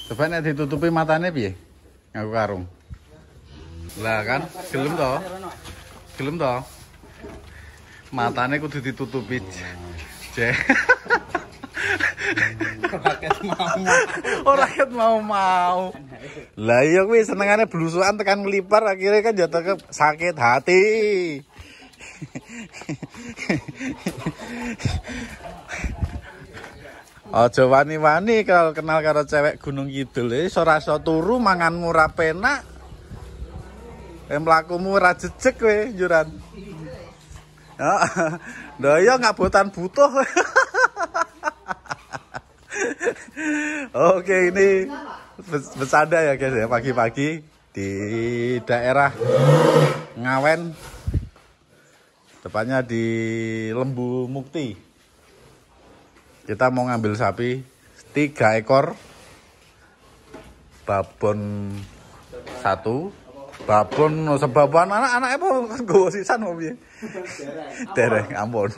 Coba nek ditutupi matane piye? Ngaku karung. Lah kan, gelem to? Gelem to? Matane kudu ditutupi. Jek. Ora ket mau. Lah iya kuwi senengane blusukan tekan nglipar akhirnya kan jatuh ke sakit hati. Aja wani-wani kalau kenal karo cewek Gunung Kidul ora iso turu manganmu ora penak. Mlakumu ora jejeg kowe njuran. Heeh. Lah iya ngabotan butuh. Oke, ini bercanda ya guys ya, pagi-pagi di daerah Ngawen, tepatnya di Lembu Mukti. Kita mau ngambil sapi 3 ekor, babon 1, babon sebaban anak-anak apa nggowo sisan opo piye? Dereng ampun.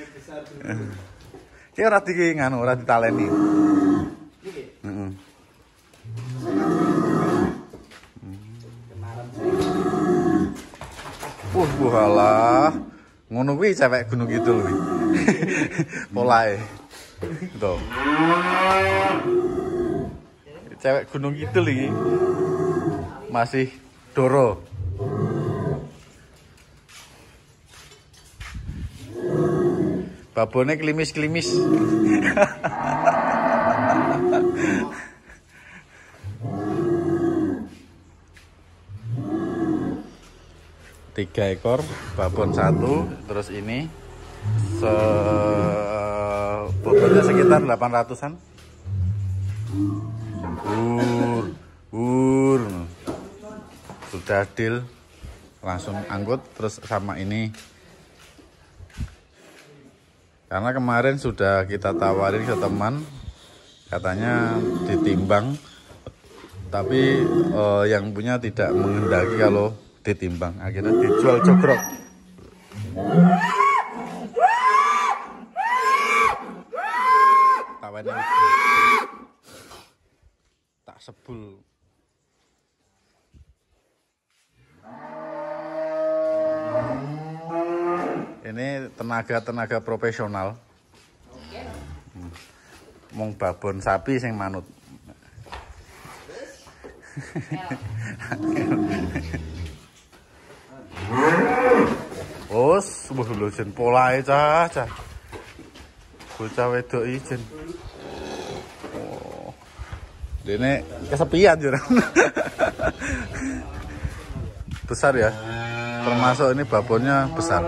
Ki ora nganu, ora ditaleni. Heeh. Walah. Ngono kuwi cewek Gunung Kidul kuwi. Polahe. Tuh. Cewek Gunung Kidul iki masih doro. Babone klimis-klimis. Tiga ekor, babon 1, terus ini bobotnya sekitar 800-an. Sudah deal, langsung angkut terus sama ini. Karena kemarin sudah kita tawarin ke teman, katanya ditimbang, tapi yang punya tidak menghendaki kalau ditimbang, akhirnya dijual jogrok. Tawannya tak sebul. Ini tenaga profesional. Mong babon sapi sing manut. Os, lho jen polahe cah. Bocah wedok ijen. Oh. Dene kesepian jur. Besar ya. Termasuk ini babonnya besar.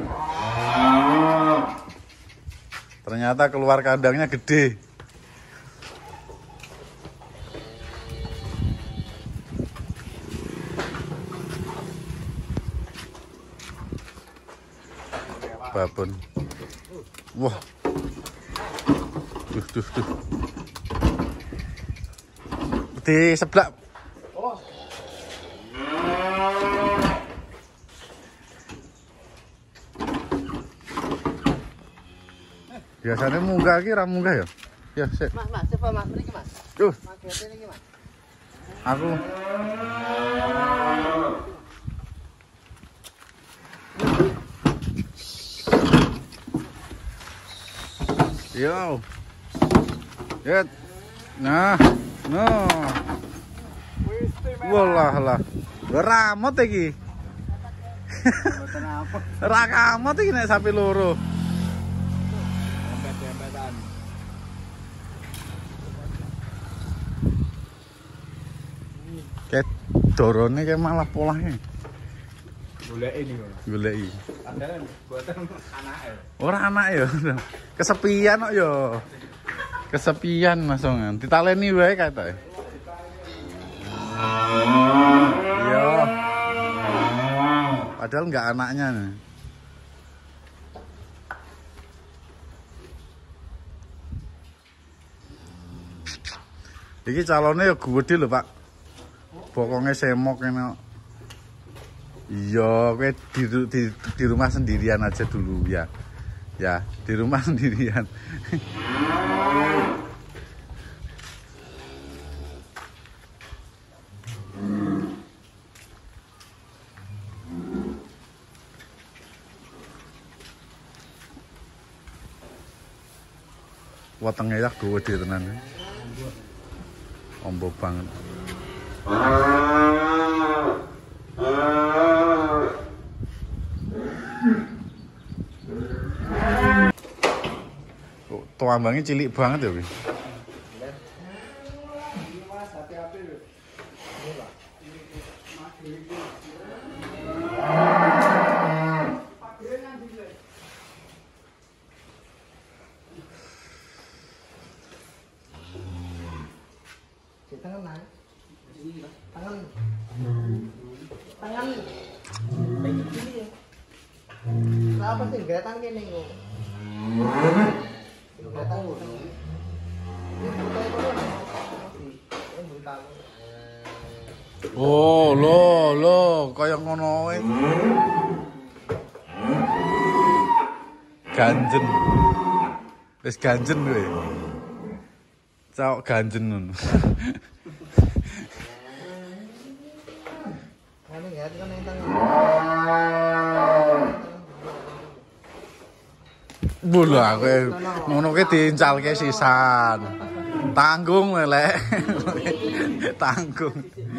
Ternyata keluar kandangnya gede. Babon. Wah. Duh. Di sebelah. Biasanya munggah iki ra munggah ya? Ya, sik. Mas, coba Mas, mriki Mas. Duh. Mas, ini Mas. Aku yo. Yet. Nah. Walah. Ramot iki. Mboten apa. Ra kamot iki nek sapi loro. Dempet-dempetan. Kayak dorone kayak malah polahnya. Goleki niku. Goleki. Padahal buatan anake. Ora anake ya. Kesepian kok ya. Kesepian masongan. Ditaleni wae katoke. Iya. Padahal enggak anaknya nih. Iki calonnya ya gede lho, Pak. Pokoknya semok ini. Iya, kowe di rumah sendirian aja dulu ya. Ya, di rumah sendirian. Wetenge yak gede tenan. Ombo banget. Tuambangnya cilik banget ya, Wi. Tangan kayak gini ya. Kenapa sih gerakan gini kok? Gerakan Oh, lo, kaya ngono wae. Ganjen. Wis ganjen kowe. Cok ganjen ngono. Anu ya, kan yang tangan. Bola kowe ngono ki diincalke sisan. Tanggung lek. Tanggung.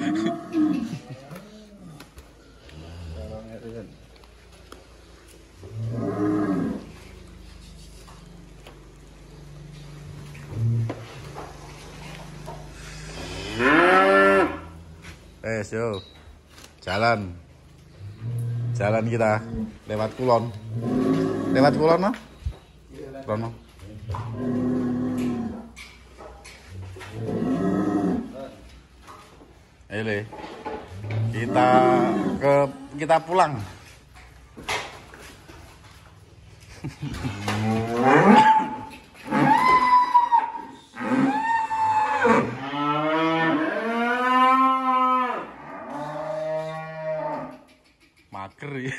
Yo. Jalan. Jalan kita lewat kulon. Lewat kulon no? Rono. Ele. Kita pulang. Mager.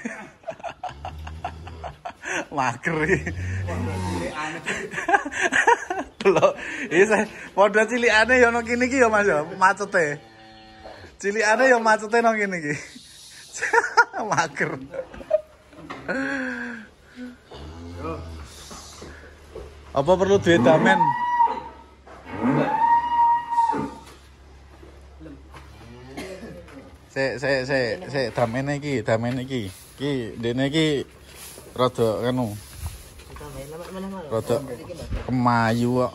Mager. Delok, iki padha cilikane ya nang kene iki ya Mas ya, macete. Cilikane ya macete nang kene iki. Mager. Apa perlu duit damen? Sik damene iki. Iki dene iki rada anu. Rada kemayu kok.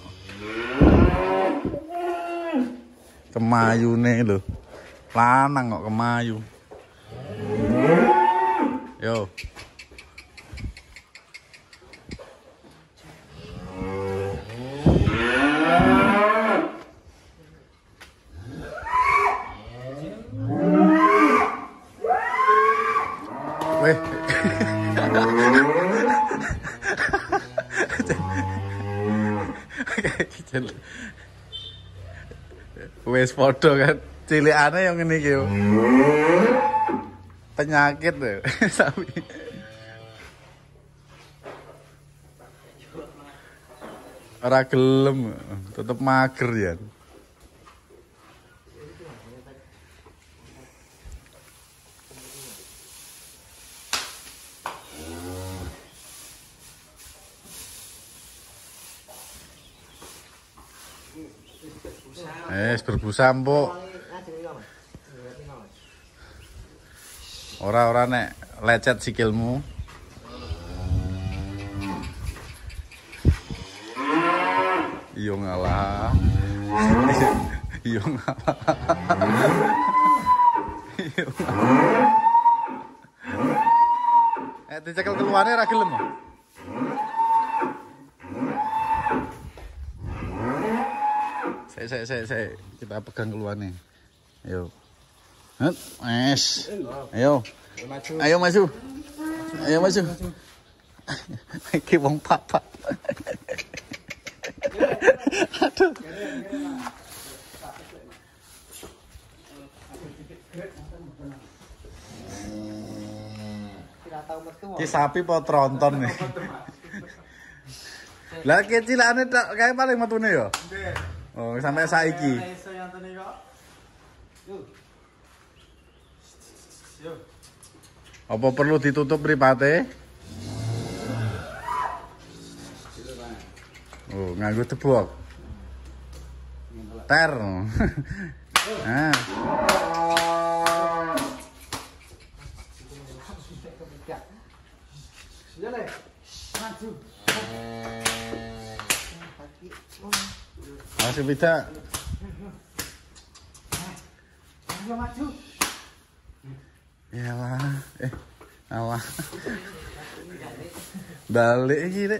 Kemayune lho. Lanang kok kemayu. Yo. Weh. Wes podo kan cilikane yang ngene iki yo. Penyakit lho sapi. Ora gelem, tetep mager ya. Berbusa mbok. Ora nek lecet sikilmu. Iyo ngalah. Iyo ngalah. Iyo ngalah. Dicekel keluarnya ra gelem. Saya kita pegang keluarnya. Ayo. Ayo. Ayo maju. Ayo maju. Iki wong papa. Aduh. Ki sapi po tronton nih. Lah kecilane tok kae paling metune ya. Oh, sampai saiki. Apa perlu ditutup mripate? Oh, nganggo tebok. Ter. Nah. Ya le. Maju. Masih bisa. Ayo maju. Iyalah. Alah. Balik iki, Rek.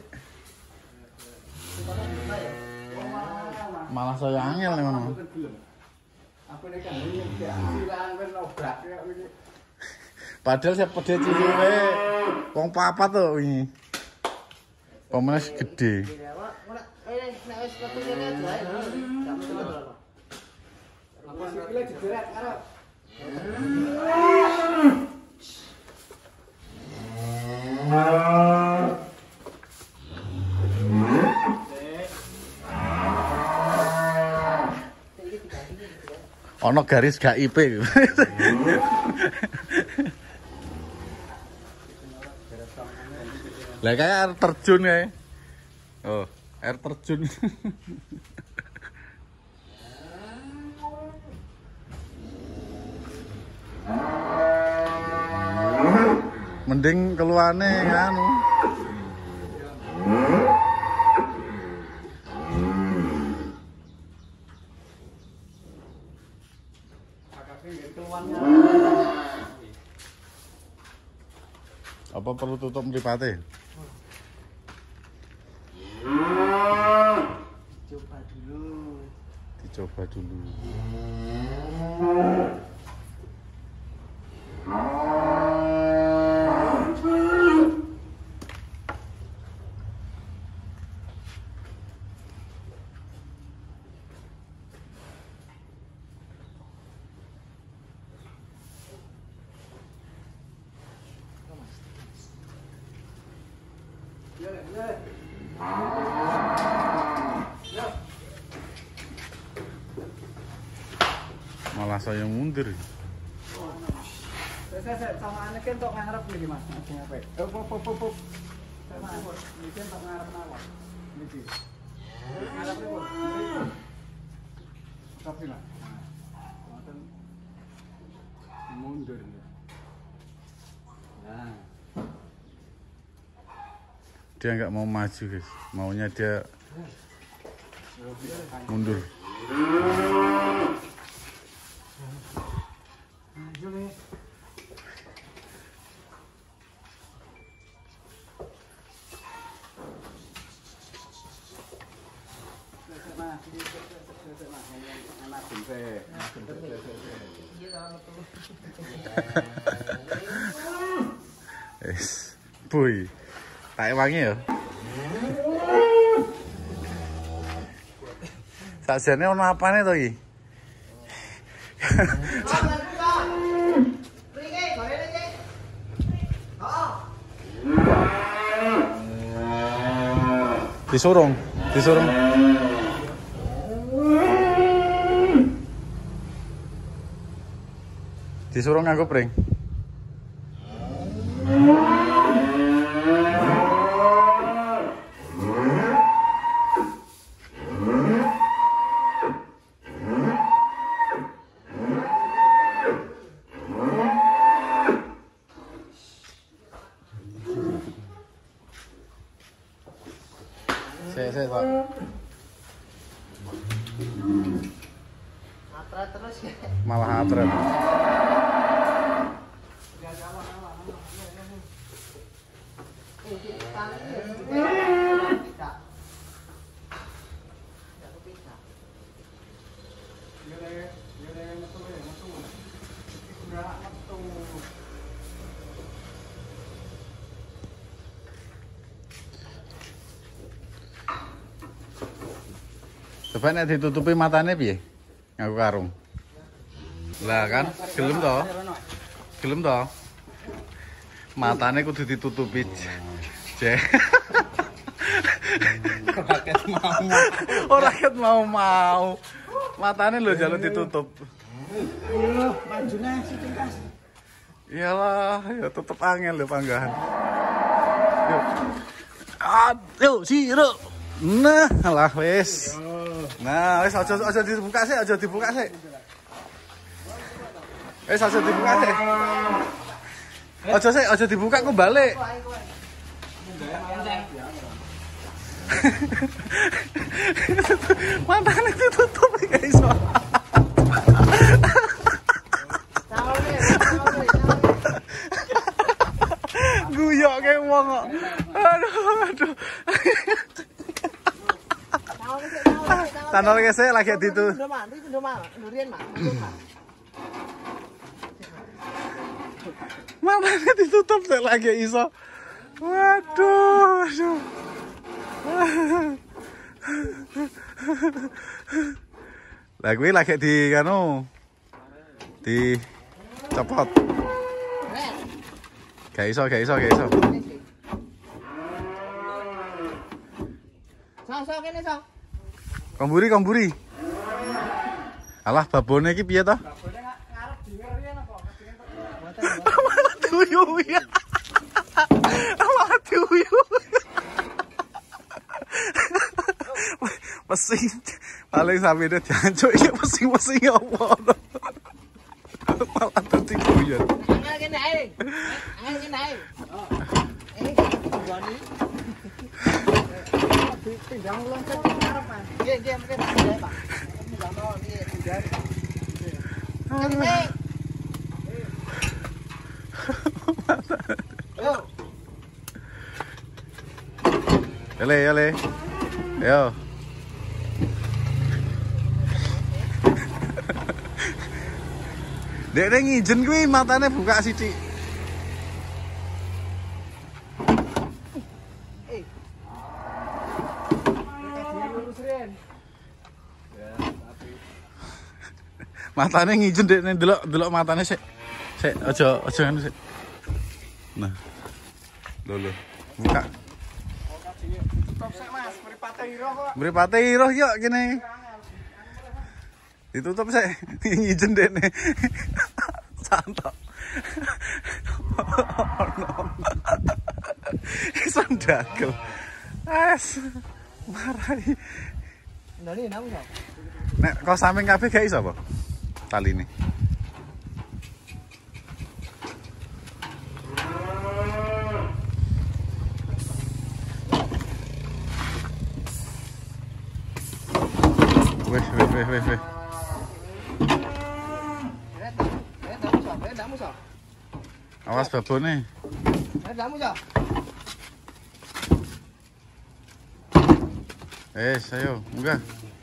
Malah saya angel nih ngono. Aku nek kan silaan ben obrak kaya iki. Padahal saya pede cilik wong papat to wingi. Pemene gede. Nek wis ketemu aja ae. Aku sikile jederat karo. Ono garis gak IP. Lah kayak air terjun kayak. Oh, air terjun. Mending keluarne anu. Apa perlu tutup mripate? Coba dulu. Dicoba dulu. Malah saya mundur. Saya sama anak kan tok ngarep iki Mas. Ajeng apa? Pop. Sama iki tok ngarep nawak. Niki. Ngarep iki. Tapi lah. Wonten mundur. Nah. Dia nggak mau maju guys, maunya dia mundur. Boy, tak wangi ya. Sakjane ono apane to iki? Disurung. Disurung nganggo pring. Saya Pak. Atret terus ya. Malah atret. Coba nek ditutupi matane piye? Nganggo karung. Lah kan, gelem to? Gelem to? Matane kudu ditutupi. Jek. Ora ket mau. Matane lho jaluk ditutup. Majune sitingkas. Iyalah, ya tetep angel lho panggahan. Yuk. Aduh, siruk. Nah, lah wis. Nah, wis aja dibuka sih, aja dibuka sih. Wis aja dibuka sih. Aja dibuka aku balik. Matane ditutup guys. Guyok kayak wong kok. Aduh. Tanol gesek lagi ditu. Matane ditutup sih lagi iso. Waduh. Lah kuwi lagi di kanu dicopot. Gak iso. Sok kene sok. Komburi. Alah babone iki piye to? Babone ngarep dingeri apa? Malah tuyu ya. Malah tuyu. Mesin paling sampe dia diancuk iki mesin apa. Malah dadi guyon. Angel kene ae. Joni. Pindang loncat ngarep, Mas. Nggih, mungkin nggih, Pak. Pindang nggih, pindang. Kene. Yo. Yole. Yo. Dek ngijen kuwi matane buka sithik. Matane ngijen dek delok matane sik. Sik aja kan sik. Nah. Lho. Buka. Tutup sik, Mas. Mripate iroh yo kene. Ditutup sik. Ngijen dekne. Santok. Iso ndagel. Marai. Ndani nang kok. Nek kok samping kabeh gak iso apa? Taline. Weh. Awas babone. Ayo, enggak.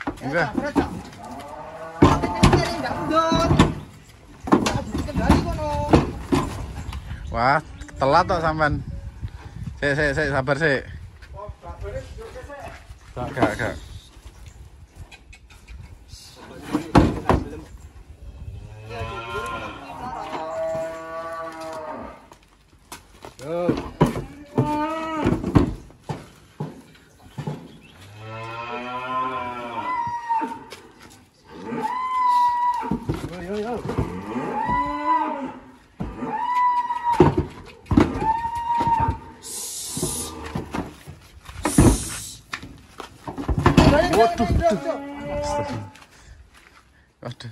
Wah, telat kok sampean. Sik, sabar sik. Gak. Yo. Waduh. Aduh.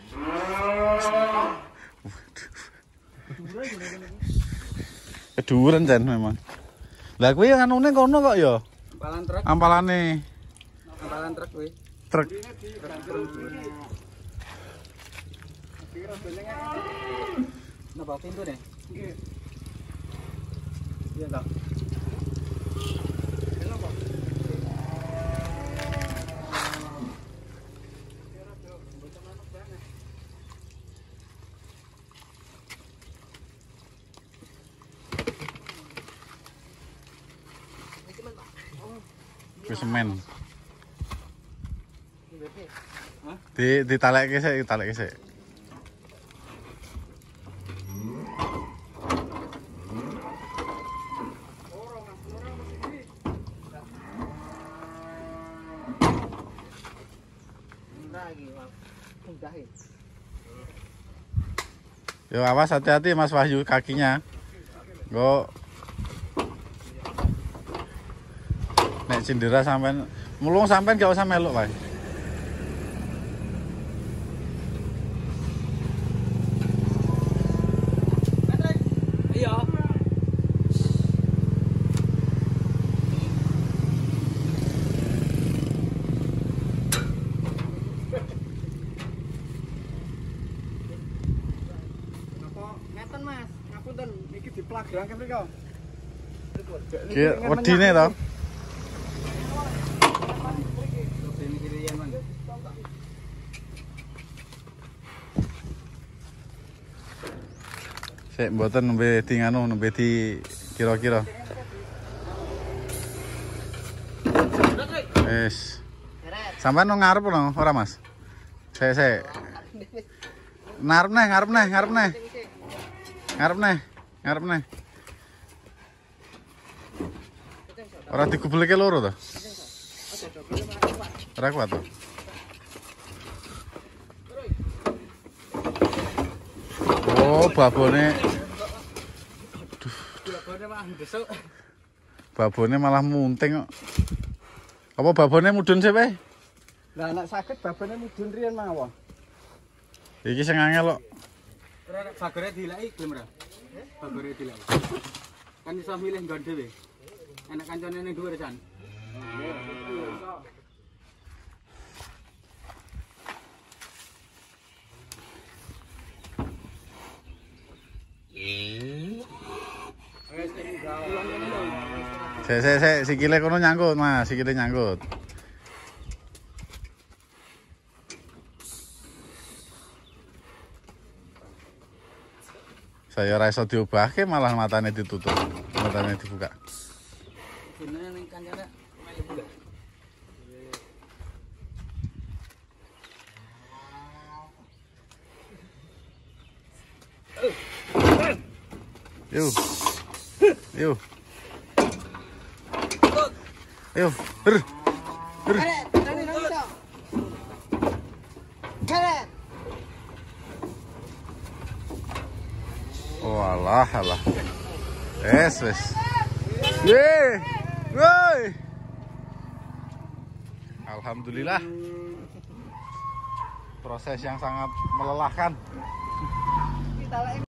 Keduren jan memang. Lah kuwi anune kono kok ya? Ampalan truk. Ampalane. Ampalan truk kuwi. Truk. Napa pintu deh? Nggih. Iya, Kak. Semen. Ditalekke sik. Yo awas hati-hati Mas Wahyu kakinya. Go. Nek cindera sampean mulung sampean gak usah meluk wae. Iya. Ngeten Mas, ngapunten iki diplagrangke mriko. Ki wedine to. Sik mboten nembe di nganu, nembe di kira-kira. Wis. Sampeyan nang ngarep lho, ora Mas? Sik. Ngarep neh. Ora digubelke loro to? Ora kuat to? Oh, babone. Babone malah munting kok. Apa babone mudhun sih, Pak? Lah nek saged babane mudhun riyen mawon. Iki sing angel kok. Ora bagore dilaki gelem ora? Bagore dilaki. Kan iso milih nggon dhewe. Enak kancane ning dhuwur jan. Sik, sikile kono nyangkut, Mas, sikile nyangkut. Saya ora iso diobahke malah matane ditutup, matane dibuka. Dene ning kancane melu buka. Yo. Ber. Oh alah. Wes. Ye. Woi. Alhamdulillah. Proses yang sangat melelahkan.